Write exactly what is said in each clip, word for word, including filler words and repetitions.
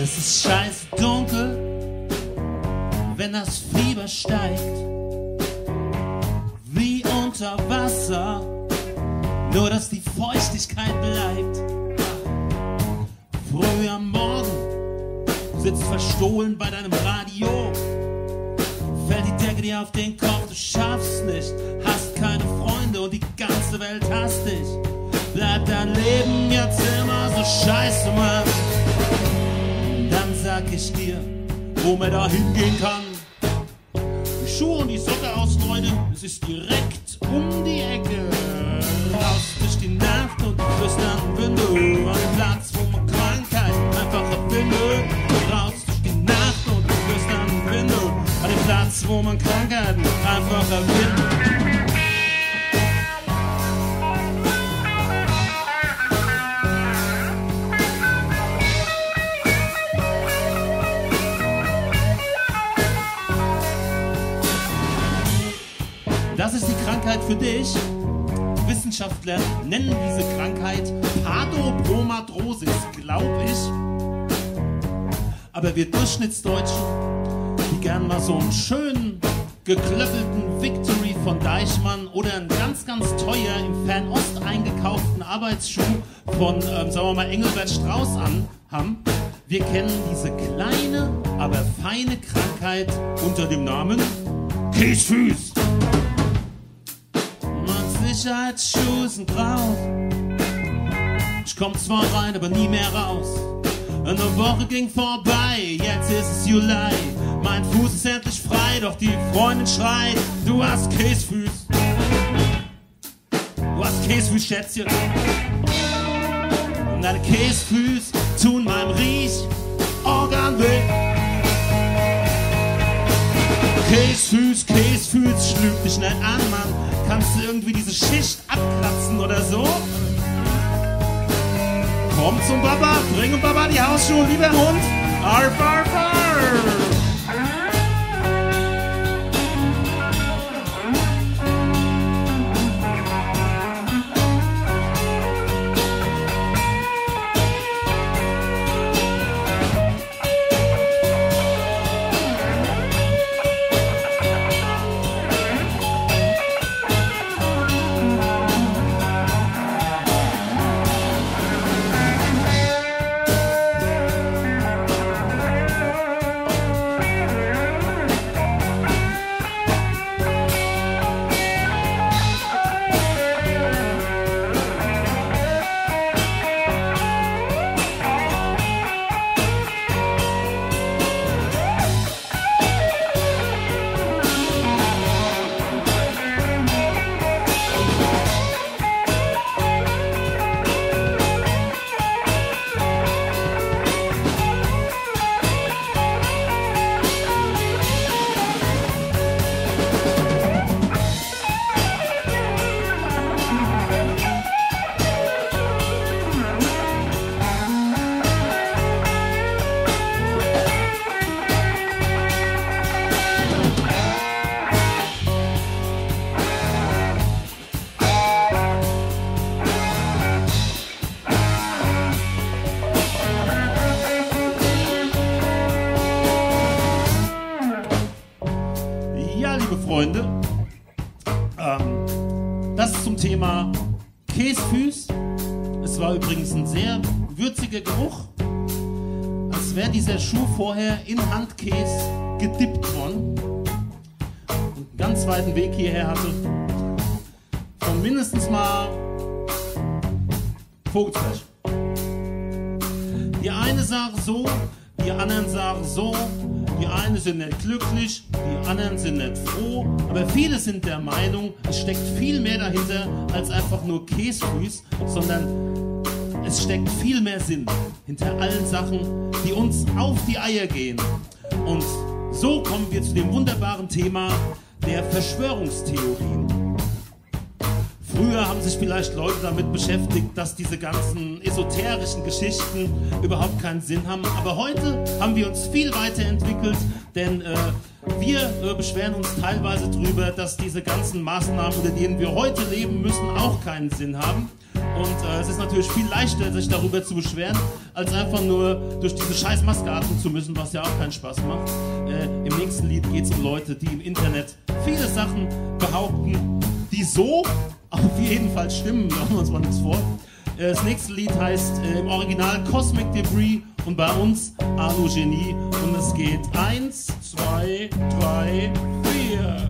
Es ist scheiß dunkel, wenn das Fieber steigt, wie unter Wasser, nur dass die Feuchtigkeit bleibt. Früh am Morgen sitzt verstohlen bei deinem Radio, fällt die Decke dir auf den Kopf, du schaffst nicht, hast keine Freunde und die ganze Welt hasst dich. Bleibt dein Leben jetzt immer so scheiße, Mann? Dann sag ich dir, wo man da hingehen kann. Die Schuhe und die Socke aus, Leute, es ist direkt um die Ecke. Raus durch die Nacht und flüstern Winde, an den Platz, wo man Krankheit einfach erfindet. Raus durch die Nacht und flüstern Winde, an den Platz, wo man Krankheiten einfach erfindet. Das ist die Krankheit für dich. Wissenschaftler nennen diese Krankheit Padopomadrosis, glaub ich. Aber wir Durchschnittsdeutschen, die gern mal so einen schönen, geklöppelten Victory von Deichmann oder einen ganz, ganz teuer im Fernost eingekauften Arbeitsschuh von, ähm, sagen wir mal, Engelbert Strauß an haben. Wir kennen diese kleine, aber feine Krankheit unter dem Namen Käsfüß. Sicherheitsschuhe sind grau. Ich komm zwar rein, aber nie mehr raus. Eine Woche ging vorbei, jetzt ist es Juli. Mein Fuß ist endlich frei, doch die Freundin schreit: Du hast Käsfüß. Du hast Käsfüß, Schätzchen. Und deine Käsfüß tun meinem Riechorgan weh. Käsfüß, Käsfüß, schlüg dich nicht an, Mann. Kannst du irgendwie diese Schicht abkratzen oder so? Komm zum Baba, bring Baba die Hausschuhe, lieber Hund. Arf, arf, arf. Freunde, ähm, das zum Thema Käsfüß. Es war übrigens ein sehr würziger Geruch, als wäre dieser Schuh vorher in Handkäse gedippt worden und einen ganz weiten Weg hierher hatte. Von mindestens mal Vogelfleisch. Die eine sagt so, die anderen sagen so. Die einen sind nicht glücklich, die anderen sind nicht froh, aber viele sind der Meinung, es steckt viel mehr dahinter als einfach nur Käsfüß, sondern es steckt viel mehr Sinn hinter allen Sachen, die uns auf die Eier gehen. Und so kommen wir zu dem wunderbaren Thema der Verschwörungstheorien. Früher haben sich vielleicht Leute damit beschäftigt, dass diese ganzen esoterischen Geschichten überhaupt keinen Sinn haben. Aber heute haben wir uns viel weiterentwickelt, denn äh, wir äh, beschweren uns teilweise darüber, dass diese ganzen Maßnahmen, unter denen wir heute leben müssen, auch keinen Sinn haben. Und äh, es ist natürlich viel leichter, sich darüber zu beschweren, als einfach nur durch diese scheiß Maske atmen zu müssen, was ja auch keinen Spaß macht. Äh, Im nächsten Lied geht es um Leute, die im Internet viele Sachen behaupten, die so auf jeden Fall stimmen, machen wir uns mal nichts vor. Äh, das nächste Lied heißt äh, im Original Cosmic Debris und bei uns Alu Genie. Und es geht eins, zwei, drei, vier.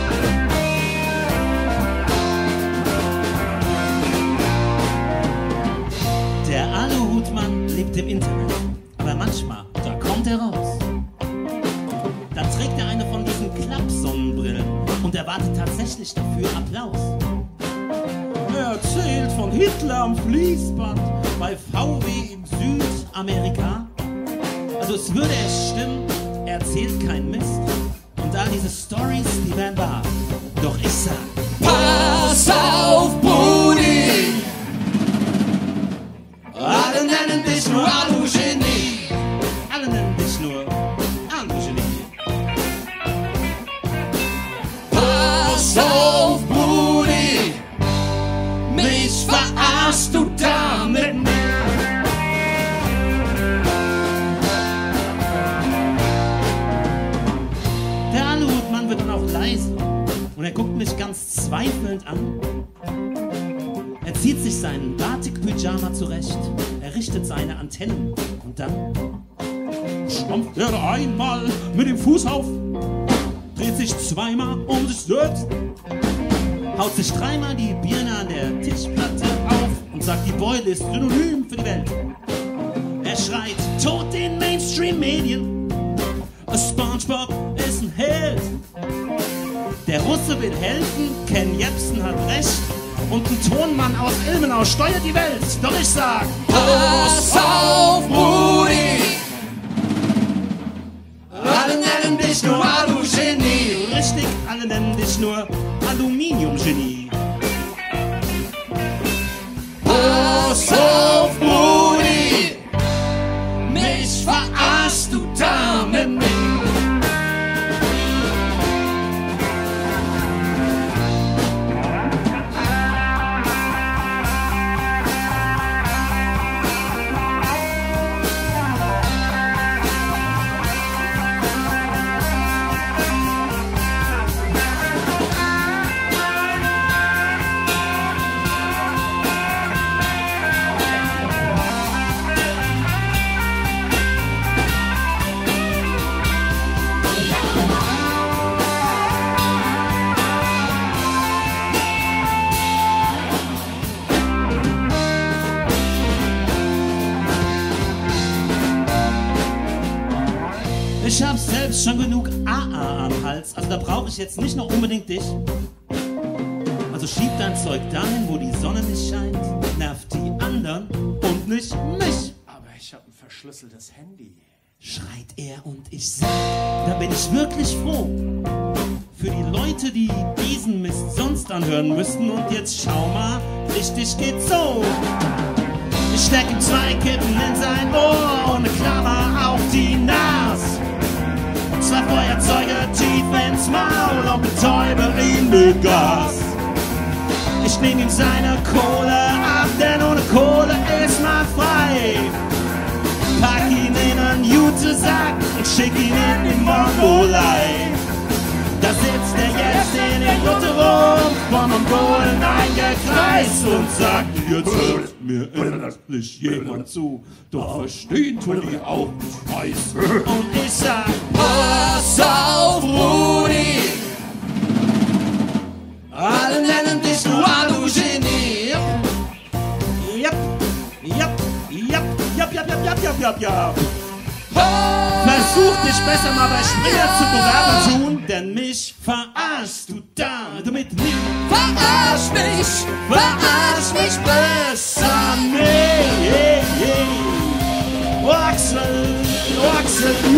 Der Aluhutmann lebt im Internet, aber manchmal, da kommt er raus. Dann trägt er eine von diesen Klappsonnenbrillen und erwartet tatsächlich dafür Applaus. Er erzählt von Hitler am Fließband bei V W in Südamerika. Also es würde es stimmen, er erzählt keinen Mist. Und all diese Storys, die wären wahr. Doch ich sag, pass auf, Brudi! Alle nennen dich nur Alu-Genie. Alle nennen dich nur Alu-Genie. Pass auf, Brudi! Mich verarschst du damit nicht. Der Aluhutmann wird dann auch leise und er guckt mich ganz zweifelnd an. Er zieht sich seinen Batik-Pyjama zurecht, er richtet seine Antennen und dann stampft er einmal mit dem Fuß auf, dreht sich zweimal um sich selbst, haut sich dreimal die Birne an der Tischplatte auf und sagt, die Beule ist synonym für die Welt. Er schreit, tot den Mainstream-Medien, SpongeBob ist ein Held. Der Russe will helfen, Ken Jebsen hat recht und ein Tonmann aus Ilmenau steuert die Welt. Doch ich sag, pass auf, Brudi! Alle nennen dich nur Alu-Genie. Richtig, alle nennen dich nur Aluminium-Genie. Pass auf, Brudi! Mich verarschst du damit nicht. Ich hab selbst schon genug A A am Hals, also da brauche ich jetzt nicht noch unbedingt dich. Also schieb dein Zeug dahin, wo die Sonne nicht scheint, nervt die anderen und nicht mich. Aber ich hab ein verschlüsseltes Handy. Schreit er und ich sag, da bin ich wirklich froh. Für die Leute, die diesen Mist sonst anhören müssten und jetzt schau mal, richtig geht's so. Ich steck ihm zwei Kippen in sein Ohr und eine Klammer auf die Nas. Zwei Feuerzeuge tief ins Maul und betäube ihn mit Gas. Ich nehm ihm seine Kohle ab, denn ohne Kohle ist man frei. Pack ihn in einen Jutesack und schick ihn in die Mongolei. Da sitzt er jetzt in den Jutterum von Mongolen eingekreist und sagt, jetzt hört mir endlich jemand zu, doch verstehen tun die auch nicht weiß. Und ich sag, pass auf, Brudi! Alle nennen dich nur Alu-Genie. Jap, jap, jap, jap, jap, jap, jap, jap, jap, jap. Versuch dich besser mal bei Springer zu bewerben tun, denn mich verarschst du damit nicht. Verarsch mich, verarsch mich besser nicht. Oh Axel, oh Axel.